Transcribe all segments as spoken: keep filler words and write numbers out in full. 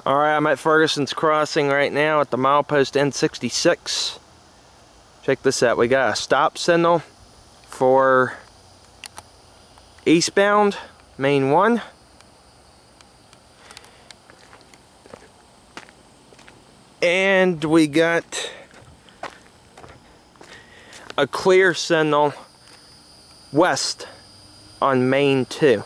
Alright, I'm at Ferguson's Crossing right now at the milepost N sixty-six. Check this out. We got a stop signal for eastbound, main one. And we got a clear signal west on main two.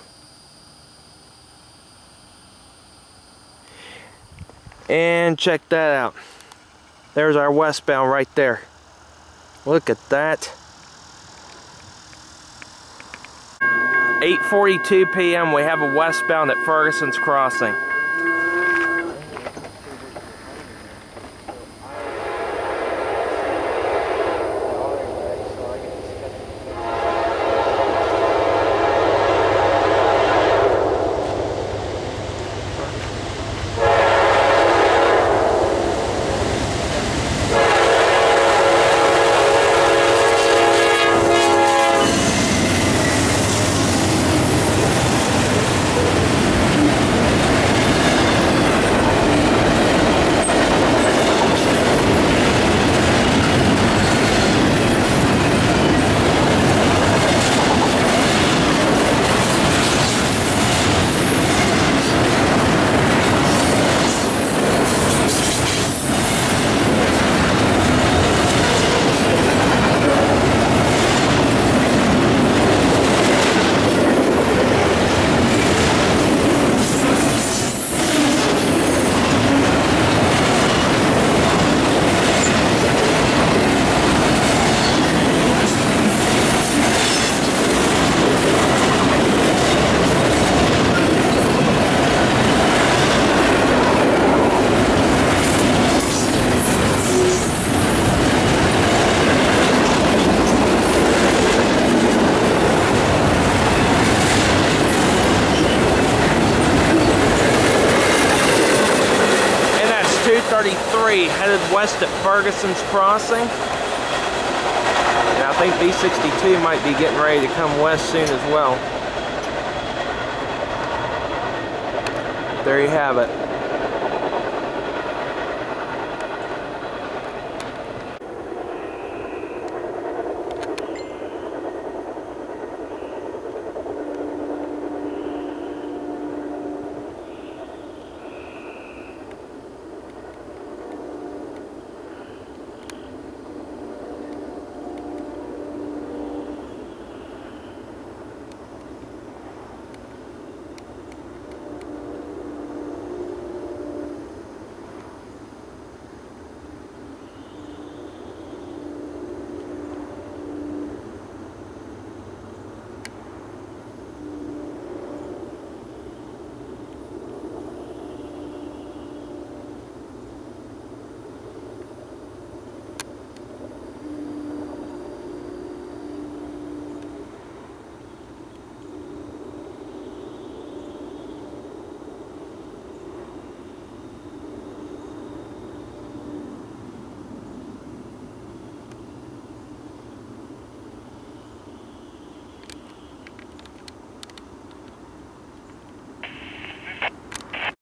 And check that out. There's our westbound right there. Look at that. eight forty-two p m we have a westbound at Ferguson's Crossing. thirty-three headed west at Ferguson's Crossing. And I think B sixty-two might be getting ready to come west soon as well. There you have it.